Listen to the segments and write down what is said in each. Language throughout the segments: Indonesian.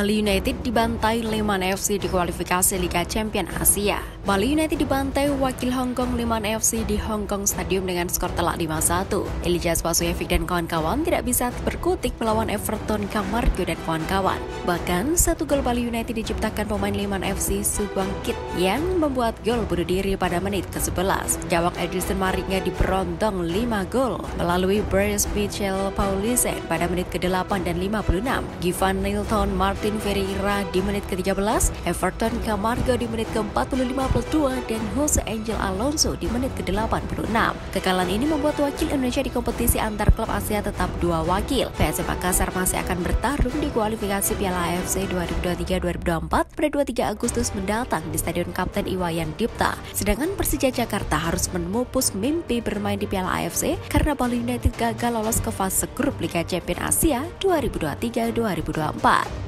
Bali United dibantai Leman FC di kualifikasi Liga Champions Asia. Bali United dibantai wakil Hong Kong Leman FC di Hong Kong Stadium dengan skor telak 5-1. Elijah Spasujevic dan kawan-kawan tidak bisa berkutik melawan Everton Camargo dan kawan-kawan. Bahkan satu gol Bali United diciptakan pemain Leman FC Subang Kit yang membuat gol bunuh diri pada menit ke-11. Gawang Edison Maringa diberondong 5 gol melalui Bryce Mitchell Paulisen pada menit ke-8 dan 56. Givan Nilton Martin Ferreira di menit ke-13, Everton Camargo di menit ke-40-52 dan Jose Angel Alonso di menit ke-86. Kekalahan ini membuat wakil Indonesia di kompetisi antar klub Asia tetap 2 wakil. PSM Makassar masih akan bertarung di kualifikasi Piala AFC 2023-2024 pada 23 Agustus mendatang di Stadion Kapten Iwayan Dipta. Sedangkan Persija Jakarta harus memupus mimpi bermain di Piala AFC karena Bali United gagal lolos ke fase grup Liga Champions Asia 2023-2024.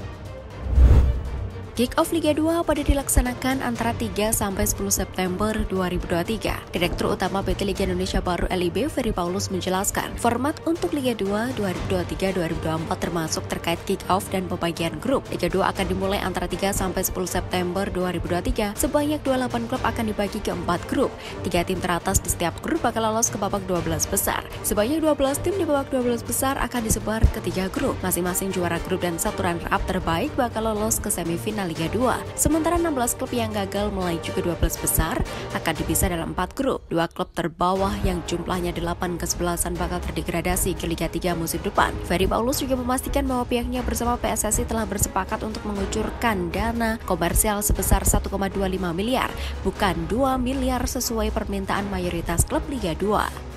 Kick-off Liga 2 pada dilaksanakan antara 3-10 September 2023. Direktur Utama PT Liga Indonesia Baru LIB, Ferry Paulus menjelaskan, format untuk Liga 2 2023-2024 termasuk terkait kick-off dan pembagian grup. Liga 2 akan dimulai antara 3-10 September 2023. Sebanyak 28 klub akan dibagi ke 4 grup. 3 tim teratas di setiap grup bakal lolos ke babak 12 besar. Sebanyak 12 tim di babak 12 besar akan disebar ke 3 grup. Masing-masing juara grup dan satu runner-up terbaik bakal lolos ke semifinal Liga 2. Sementara 16 klub yang gagal melaju ke 12 besar akan dipisah dalam 4 grup. 2 klub terbawah yang jumlahnya 8 ke-11 bakal terdegradasi ke Liga 3 musim depan. Ferry Paulus juga memastikan bahwa pihaknya bersama PSSI telah bersepakat untuk mengucurkan dana komersial sebesar 1,25 miliar, bukan 2 miliar sesuai permintaan mayoritas klub Liga 2.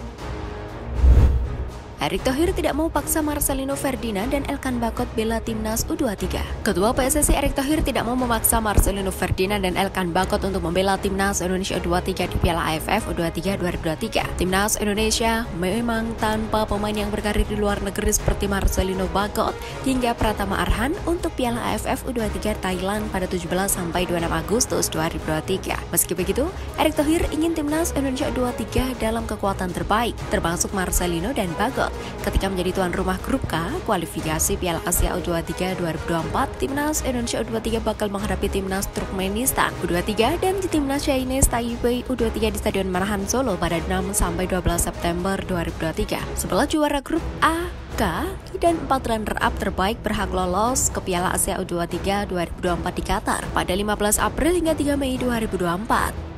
Erick Thohir tidak mau paksa Marcelino Ferdinand dan Elkan Bagot bela timnas U23. Ketua PSSI Erick Thohir tidak mau memaksa Marcelino Ferdinand dan Elkan Bagot untuk membela timnas Indonesia U23 di Piala AFF U23 2023. Timnas Indonesia memang tanpa pemain yang berkarir di luar negeri seperti Marcelino Bagot hingga Pratama Arhan untuk Piala AFF U23 Thailand pada 17-26 Agustus 2023. Meski begitu, Erick Thohir ingin timnas Indonesia U23 dalam kekuatan terbaik, termasuk Marcelino dan Bagot. Ketika menjadi tuan rumah grup K, kualifikasi Piala Asia U23 2024, timnas Indonesia U23 bakal menghadapi timnas Turkmenistan U23 dan timnas Chinese Taipei U23 di Stadion Manahan Solo pada 6-12 September 2023. Sebelah juara grup A, K, dan 4 runner-up terbaik berhak lolos ke Piala Asia U23 2024 di Qatar pada 15 April hingga 3 Mei 2024.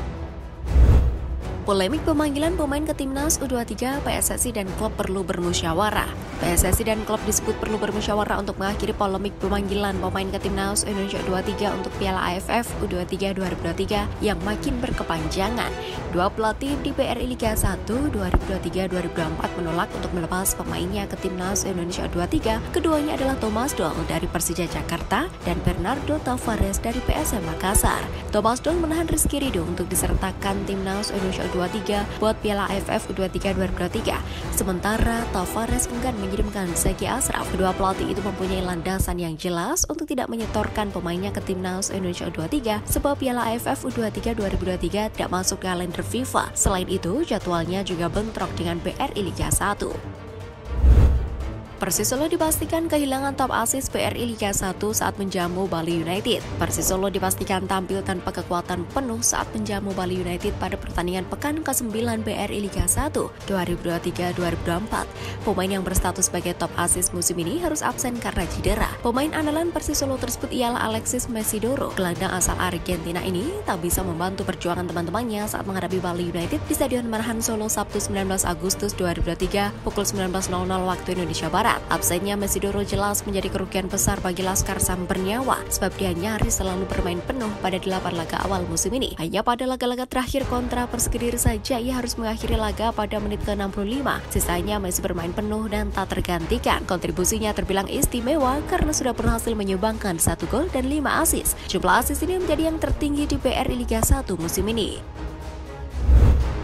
Polemik pemanggilan pemain ke timnas U23, PSSI dan klub perlu bermusyawarah. PSSI dan klub disebut perlu bermusyawarah untuk mengakhiri polemik pemanggilan pemain ke timnas Indonesia U23 untuk Piala AFF U23 2023 yang makin berkepanjangan. Dua pelatih di BRI Liga 1 2023-2024 menolak untuk melepas pemainnya ke timnas Indonesia U23. Keduanya adalah Thomas Doll dari Persija Jakarta dan Bernardo Tavares dari PSM Makassar. Thomas Doll menahan Rizky Ridho untuk disertakan timnas Indonesia U23 buat Piala AFF U23 2023. Sementara Tavares enggan mengirimkan Zaki Ashraf. Kedua pelatih itu mempunyai landasan yang jelas untuk tidak menyetorkan pemainnya ke timnas Indonesia U23 sebab Piala AFF U23 2023 tidak masuk kalender FIFA. Selain itu, jadwalnya juga bentrok dengan BRI Liga 1. Persis Solo dipastikan kehilangan top asis BRI Liga 1 saat menjamu Bali United. Persis Solo dipastikan tampil tanpa kekuatan penuh saat menjamu Bali United pada pertandingan pekan ke-9 BRI Liga 1 2023-2024. Pemain yang berstatus sebagai top asis musim ini harus absen karena cedera. Pemain andalan Persis Solo tersebut ialah Alexis Mesidoro. Gelandang asal Argentina ini tak bisa membantu perjuangan teman-temannya saat menghadapi Bali United di Stadion Manahan Solo Sabtu 19 Agustus 2023 pukul 19.00 waktu Indonesia Barat. Absennya Mesidoro jelas menjadi kerugian besar bagi Laskar Sam bernyawa sebab dia nyaris selalu bermain penuh pada 8 laga awal musim ini. Hanya pada laga-laga terakhir kontra Perskediri saja ia harus mengakhiri laga pada menit ke-65. Sisanya masih bermain penuh dan tak tergantikan. Kontribusinya terbilang istimewa karena sudah berhasil menyumbangkan 1 gol dan 5 asis. Jumlah asis ini menjadi yang tertinggi di BRI Liga 1 musim ini.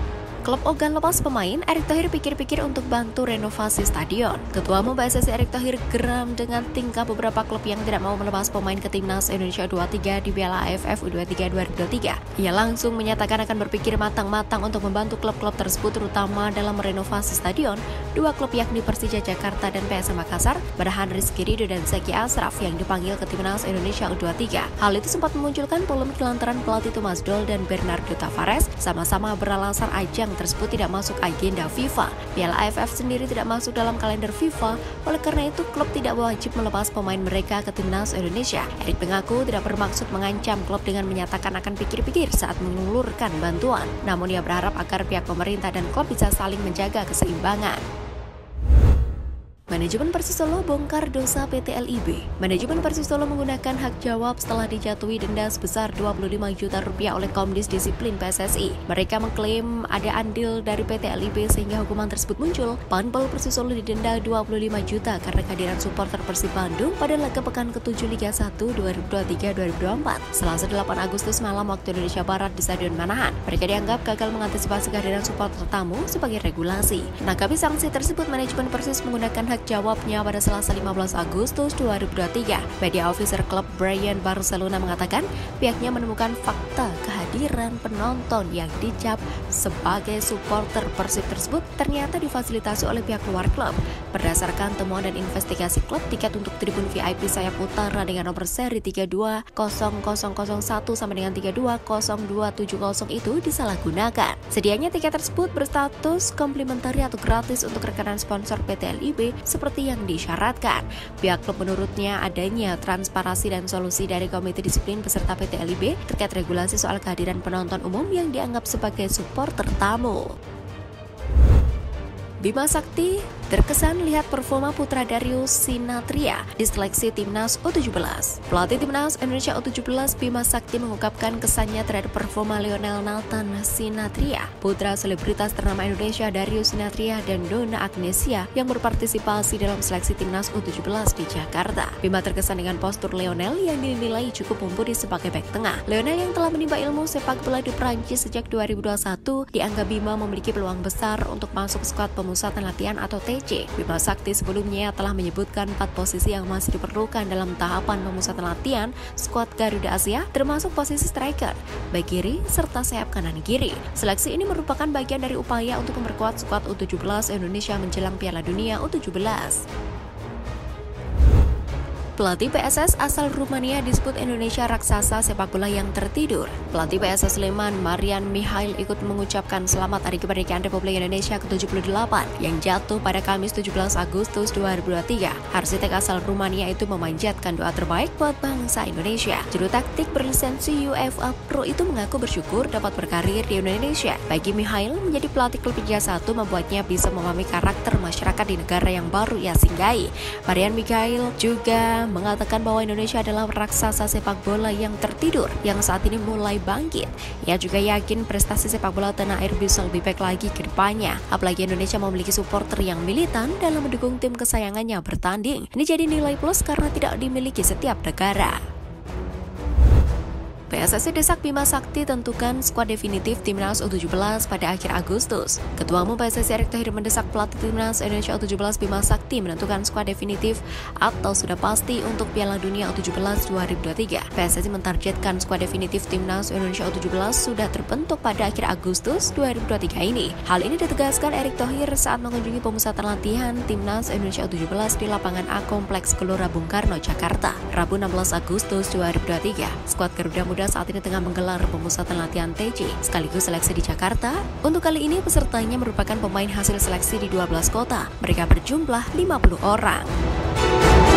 Klub ogah lepas pemain, Erick Thohir pikir-pikir untuk bantu renovasi stadion. Ketua Umum PSSI Erick Thohir geram dengan tingkah beberapa klub yang tidak mau melepas pemain ke Timnas Indonesia U23 di Piala AFF U23 2023. Ia langsung menyatakan akan berpikir matang-matang untuk membantu klub-klub tersebut, terutama dalam merenovasi stadion. Dua klub yakni Persija Jakarta dan PSM Makassar menahan Rizky Ridho dan Zaki Ashraf yang dipanggil ke Timnas Indonesia U23. Hal itu sempat memunculkan polemik lantaran pelatih Thomas Doll dan Bernardo Tavares sama-sama beralasan ajang tersebut tidak masuk agenda FIFA. Piala AFF sendiri tidak masuk dalam kalender FIFA, oleh karena itu klub tidak wajib melepas pemain mereka ke Timnas Indonesia. Erick mengaku tidak bermaksud mengancam klub dengan menyatakan akan pikir-pikir saat mengulurkan bantuan. Namun ia berharap agar pihak pemerintah dan klub bisa saling menjaga keseimbangan. Manajemen Persis Solo bongkar dosa PT LIB. Manajemen Persis Solo menggunakan hak jawab setelah dijatuhi denda sebesar 25 juta rupiah oleh Komdis Disiplin PSSI. Mereka mengklaim ada andil dari PT LIB sehingga hukuman tersebut muncul. Panpel Persis Solo didenda 25 juta karena kehadiran supporter Persib Bandung pada laga pekan ke-7 Liga 1 2023-2024. Selasa 8 Agustus malam waktu Indonesia Barat di Stadion Manahan. Mereka dianggap gagal mengantisipasi kehadiran supporter tamu sebagai regulasi. Menanggapi sanksi tersebut, manajemen Persis menggunakan hak jawabnya pada Selasa 15 Agustus 2023. Media officer klub Brian Barcelona mengatakan pihaknya menemukan fakta kehadiran penonton yang dicap sebagai supporter Persib tersebut ternyata difasilitasi oleh pihak luar klub. Berdasarkan temuan dan investigasi klub, tiket untuk tribun VIP sayap utara dengan nomor seri 320001 sampai dengan 320270 itu disalahgunakan. Sedianya tiket tersebut berstatus komplimentari atau gratis untuk rekanan sponsor PT LIB seperti yang disyaratkan. Pihak klub menurutnya adanya transparansi dan solusi dari Komite Disiplin peserta PT LIB terkait regulasi soal kehadiran penonton umum yang dianggap sebagai supporter tamu. Bima Sakti terkesan lihat performa putra Darius Sinathrya di seleksi Timnas U17. Pelatih Timnas Indonesia U17 Bima Sakti mengungkapkan kesannya terhadap performa Lionel Nathan Sinathrya, putra selebritas ternama Indonesia Darius Sinathrya dan Donna Agnesia yang berpartisipasi dalam seleksi Timnas U17 di Jakarta. Bima terkesan dengan postur Lionel yang dinilai cukup mumpuni sebagai bek tengah. Lionel yang telah menimba ilmu sepak bola di Prancis sejak 2021 dianggap Bima memiliki peluang besar untuk masuk skuad pemusatan latihan atau TC. Bima Sakti sebelumnya telah menyebutkan 4 posisi yang masih diperlukan dalam tahapan pemusatan latihan skuad Garuda Asia, termasuk posisi striker, bek kiri, serta sayap kanan kiri. Seleksi ini merupakan bagian dari upaya untuk memperkuat skuad U17 Indonesia menjelang Piala Dunia U17. Pelatih PSS asal Rumania disebut Indonesia raksasa sepak bola yang tertidur. Pelatih PSS Sleman Marian Mihail ikut mengucapkan selamat Hari Kemerdekaan Republik Indonesia ke-78 yang jatuh pada Kamis 17 Agustus 2023. Arsitek asal Rumania itu memanjatkan doa terbaik buat bangsa Indonesia. Juru taktik berlisensi UEFA Pro itu mengaku bersyukur dapat berkarir di Indonesia. Bagi Mihail, menjadi pelatih klub Liga 1 membuatnya bisa memahami karakter masyarakat di negara yang baru ia singgahi. Marian Mihail juga mengatakan bahwa Indonesia adalah raksasa sepak bola yang tertidur yang saat ini mulai bangkit. Ia juga yakin prestasi sepak bola tanah air bisa lebih baik lagi ke depannya. Apalagi Indonesia memiliki supporter yang militan dalam mendukung tim kesayangannya bertanding. Ini jadi nilai plus karena tidak dimiliki setiap negara. PSSI desak Bima Sakti tentukan skuad definitif Timnas U17 pada akhir Agustus. Ketua Umum PSSI Erick Thohir mendesak pelatih Timnas Indonesia U17 Bima Sakti menentukan skuad definitif atau sudah pasti untuk Piala Dunia U17 2023. PSSI mentargetkan skuad definitif Timnas Indonesia U17 sudah terbentuk pada akhir Agustus 2023 ini. Hal ini ditegaskan Erick Thohir saat mengunjungi pemusatan latihan Timnas Indonesia U17 di lapangan A Kompleks Gelora Bung Karno, Jakarta, Rabu 16 Agustus 2023. Skuad Garuda Muda saat ini tengah menggelar pemusatan latihan TC sekaligus seleksi di Jakarta. Untuk kali ini pesertanya merupakan pemain hasil seleksi di 12 kota. Mereka berjumlah 50 orang.